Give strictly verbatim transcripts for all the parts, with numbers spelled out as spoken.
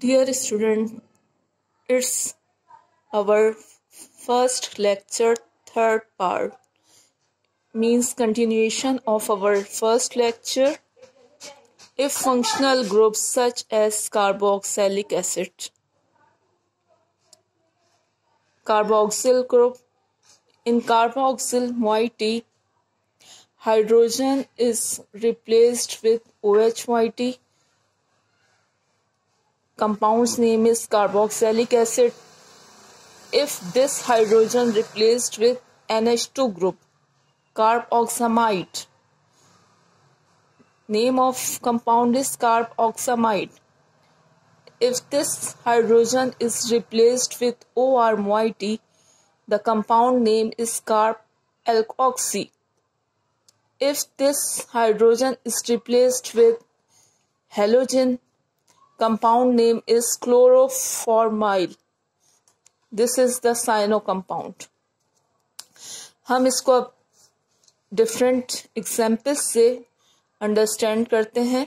Dear student, it's our first lecture, third part, means continuation of our first lecture. If functional groups such as carboxylic acid, carboxyl group, in carboxyl moiety, hydrogen is replaced with OH moiety. Compound's name is carboxylic acid. If this hydrogen replaced with N H two group, carboxamide. Name of compound is carboxamide. If this hydrogen is replaced with O R moiety, the compound name is carbalkoxy. If this hydrogen is replaced with halogen, compound name is chloroformyl. This is the cyano compound. हम इसको अब different examples से understand करते हैं.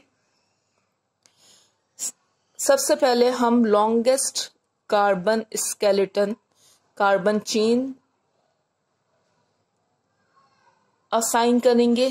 सबसे पहले हम longest carbon skeleton carbon chain assign करेंगे.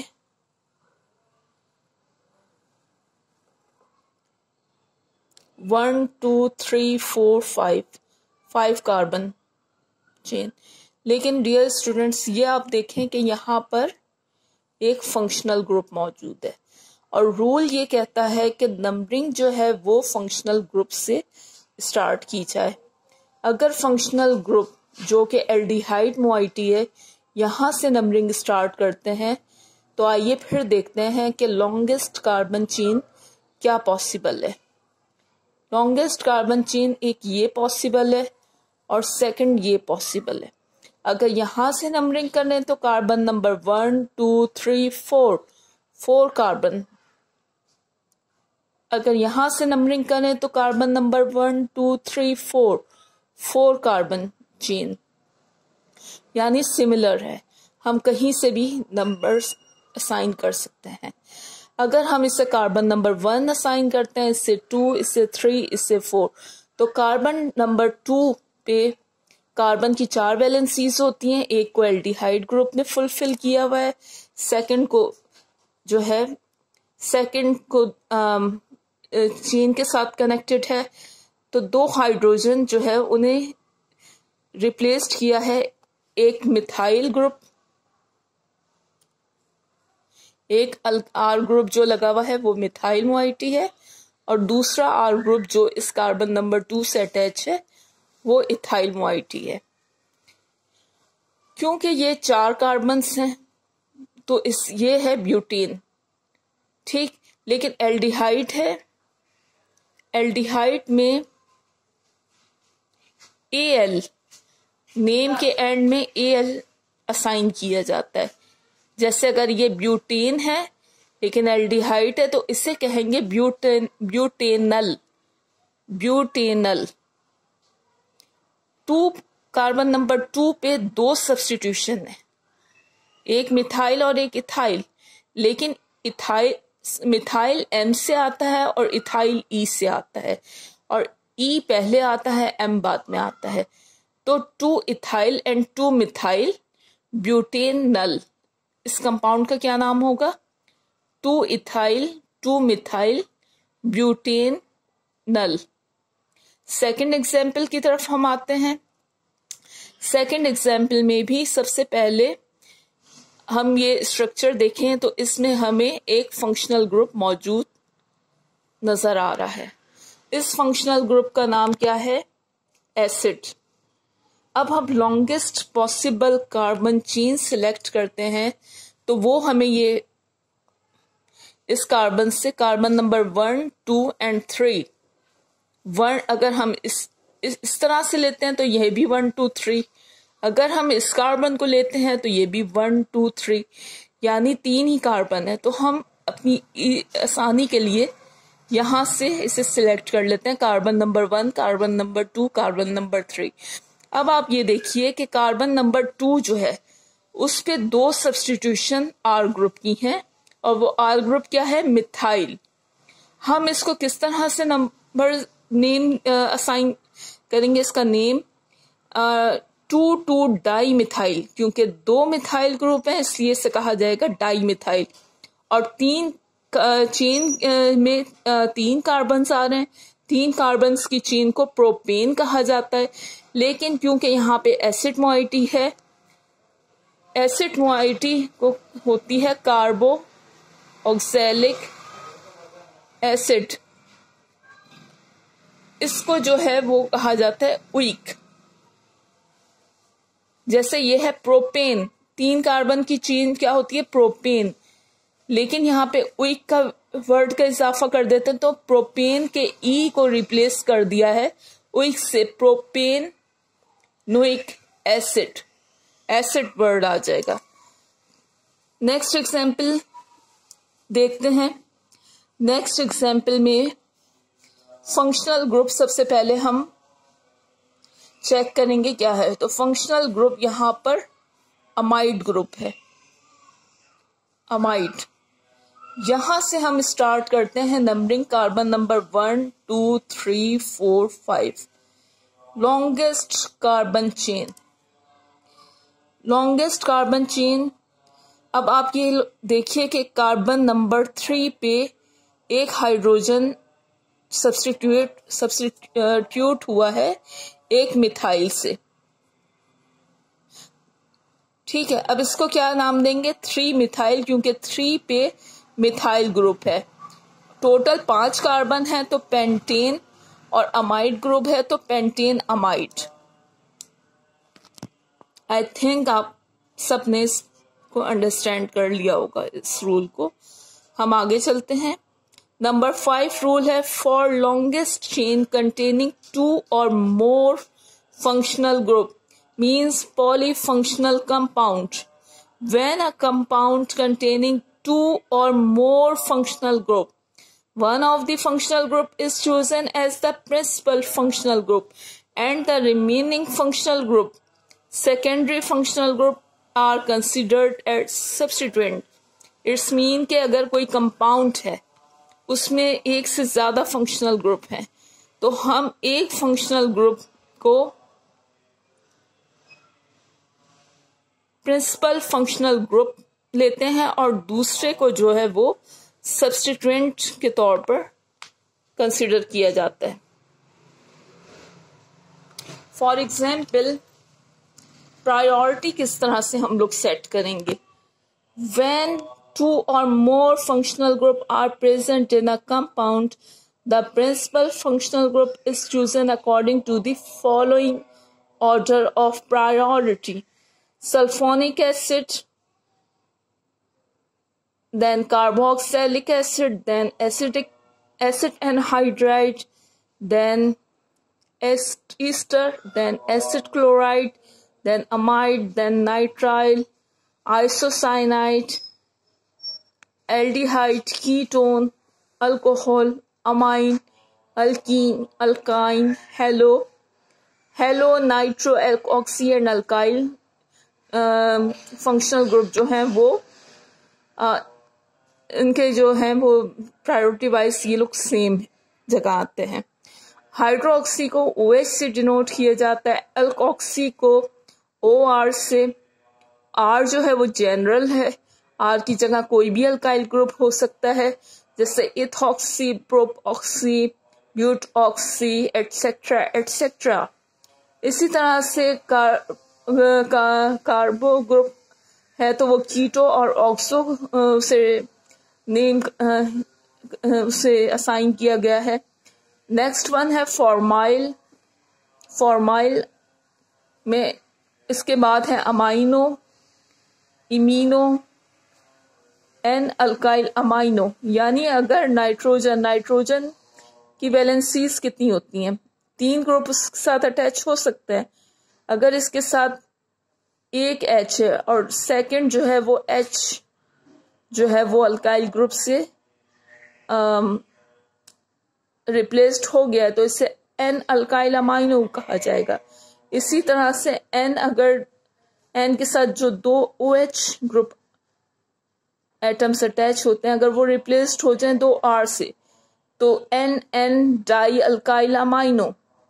One two three four five five carbon chain. लेकिन डियर स्टूडेंट्स, ये आप देखें कि यहाँ पर एक फंक्शनल ग्रुप मौजूद है और रूल ये कहता है कि नंबरिंग जो है वो फंक्शनल ग्रुप से स्टार्ट की जाए. अगर फंक्शनल ग्रुप जो कि एल्डिहाइड मोइटी है यहाँ से नंबरिंग स्टार्ट करते हैं, तो आइए फिर देखते हैं कि लॉन्गेस्ट कार्बन चेन क्या पॉसिबल है. लॉन्गेस्ट कार्बन चेन एक ये पॉसिबल है और सेकंड ये पॉसिबल है. अगर यहाँ से नंबरिंग करें तो carbon number one two three four four carbon. अगर यहाँ से नंबरिंग करें तो carbon number one two three four four carbon chain, यानी सिमिलर है. हम कहीं से भी नंबर्स असाइन कर सकते हैं. अगर हम इसे कार्बन नंबर वन असाइन करते हैं, इससे टू, इससे थ्री, इससे फोर, तो कार्बन नंबर टू पे कार्बन की चार वैलेंसीज होती हैं. एक को एल्डिहाइड ग्रुप ने फुलफिल किया हुआ है, सेकंड को जो है सेकंड को चेन के साथ कनेक्टेड है. तो दो हाइड्रोजन जो है उन्हें रिप्लेस्ड किया है. एक मिथाइल ग्रुप, एक आर ग्रुप जो लगा हुआ है वो मिथाइल मोइटी है और दूसरा आर ग्रुप जो इस कार्बन नंबर टू से अटैच है वो इथाइल मोइटी है. क्योंकि ये चार कार्बन्स हैं तो इस ये है ब्यूटेन, ठीक. लेकिन एल्डिहाइड है, एल्डिहाइड में ए एल नेम के एंड में ए एल असाइन किया जाता है. जैसे अगर ये ब्यूटेन है लेकिन एल्डिहाइड है तो इसे कहेंगे butane butanal butanal. Two carbon number two पे दो सब्स्टिट्यूशन है, एक मिथाइल और एक इथाइल. लेकिन इथाइल मिथाइल एम से आता है और इथाइल ई से आता है और ई पहले आता है, एम बाद में आता है. तो two ethyl and two methyl butanal. इस कंपाउंड का क्या नाम होगा? Two ethyl two methyl butanal. Second example की तरफ हम आते हैं. सेकेंड एग्जाम्पल में भी सबसे पहले हम ये स्ट्रक्चर देखें तो इसमें हमें एक फंक्शनल ग्रुप मौजूद नजर आ रहा है. इस फंक्शनल ग्रुप का नाम क्या है? एसिड. अब हम longest possible carbon chain select करते हैं तो वो हमें ये इस कार्बन से carbon number one two and three one अगर हम इस, इस इस तरह से लेते हैं तो यह भी वन टू थ्री. अगर हम इस कार्बन को लेते हैं तो ये भी वन टू थ्री, यानी तीन ही कार्बन है. तो हम अपनी आसानी के लिए यहाँ से इसे सिलेक्ट कर लेते हैं, carbon number one, carbon number two, carbon number three. अब आप ये देखिए कि कार्बन नंबर टू जो है उस पे दो सब्स्टिट्यूशन आर ग्रुप की हैं और वो आर ग्रुप क्या है? मिथाइल. हम इसको किस तरह से नंबर नेम असाइन करेंगे इसका name two two dimethyl, क्योंकि दो मिथाइल ग्रुप हैं इसलिए इसे कहा जाएगा डाई मिथाइल। और तीन चेन में तीन कार्बन्स आ रहे हैं, तीन कार्बन्स की चेन को प्रोपेन कहा जाता है। लेकिन क्योंकि यहाँ पे एसिड मोइटी है, एसिड मोइटी को होती है कार्बो ऑक्सैलिक एसिड, इसको जो है वो कहा जाता है उइक। जैसे ये है प्रोपेन, तीन कार्बन की चेन क्या होती है प्रोपेन, लेकिन यहाँ पे उइक का वर्ड का इजाफा कर देते हैं तो प्रोपेन के ई को रिप्लेस कर दिया है उइक से, propanoic acid, acid word आ जाएगा। नेक्स्ट एग्जाम्पल देखते हैं। नेक्स्ट एग्जाम्पल में फंक्शनल ग्रुप सबसे पहले हम चेक करेंगे क्या है। तो फंक्शनल ग्रुप यहां पर अमाइड ग्रुप है, अमाइड। यहां से हम स्टार्ट करते हैं numbering, carbon number one two three four five, longest carbon chain, longest carbon chain. अब आप ये देखिए कि कार्बन नंबर थ्री पे एक हाइड्रोजन सब्स्टिट्यूट सब्स्टिट्यूट हुआ है एक मिथाइल से, ठीक है। अब इसको क्या नाम देंगे, थ्री मिथाइल, क्योंकि थ्री पे मिथाइल ग्रुप है। टोटल पांच कार्बन है तो पेंटेन, और अमाइड ग्रुप है तो पेंटेन अमाइड। आई थिंक आप सबने इसको अंडरस्टैंड कर लिया होगा इस रूल को। हम आगे चलते हैं। नंबर फाइव रूल है, for longest chain containing two और more functional group means polyfunctional compound. When a compound containing two or more functional group, one of the functional group is chosen as the principal functional group and the remaining functional group, secondary functional group, are considered as substituent. It's mean कि अगर कोई compound है उसमें एक से ज्यादा functional group है तो हम एक फंक्शनल ग्रुप को प्रिंसिपल फंक्शनल ग्रुप लेते हैं और दूसरे को जो है वो सब्स्टिट्यूएंट के तौर पर कंसिडर किया जाता है। फॉर एग्जाम्पल, प्रायोरिटी किस तरह से हम लोग सेट करेंगे। व्हेन टू और more functional group are present in a compound, the principal functional group is chosen according to the following order of priority: sulfonic acid, then carboxylic acid, then acetic acid anhydride, then ester, then acid chloride, then amide, then nitrile, isocyanide, aldehyde, ketone, alcohol, amine, alkene, alkyne, halo, halo, nitro, oxy and alkyl functional uh, group जो हैं वो uh, इनके जो हैं वो priority wise ये लोग same जगह आते हैं। हाइड्रोक्सी को ओ एच से डिनोट किया जाता है, अल्कोक्सी को ओ आर से। आर जो है वो जनरल है, आर की जगह कोई भी अल्काइल ग्रुप हो सकता है, जैसे ethoxy, propoxy, butoxy etcetera etcetera. इसी तरह से कार का कार्बो ग्रुप है तो वो कीटो और ऑक्सो से नेम से असाइन किया गया है। नेक्स्ट वन है फॉर्माइल। फॉर्माइल में इसके बाद है amino, imino, N alkyl amino. यानी अगर नाइट्रोजन नाइट्रोजन की वैलेंसीज कितनी होती हैं, तीन ग्रुप उसके साथ अटैच हो सकते हैं। अगर इसके साथ एक एच है और सेकंड जो है वो एच जो है वो अल्काइल ग्रुप से रिप्लेस्ड हो गया तो इसे एन अल्काइल अमाइनो कहा जाएगा। इसी तरह से एन अगर एन के साथ जो दो O H group atoms attach होते हैं अगर वो रिप्लेस्ड हो जाएं दो आर से तो N N di alkyl amino,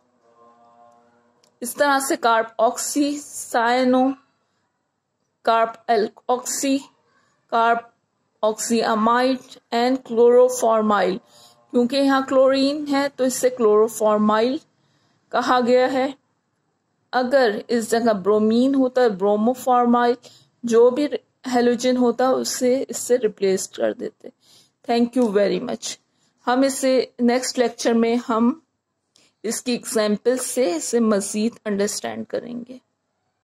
इस तरह से carboxy cyano, carboxy, carboxy amide and chloroformyl. क्योंकि यहाँ क्लोरीन है तो इससे क्लोरोफॉर्माइल कहा गया है। अगर इस जगह ब्रोमीन होता है ब्रोमोफॉर्माइल, जो भी हेलोजन होता है उससे इससे रिप्लेस कर देते। Thank you very much. हम इसे नेक्स्ट लेक्चर में हम इसकी एग्जाम्पल से इसे मजीद अंडरस्टैंड करेंगे।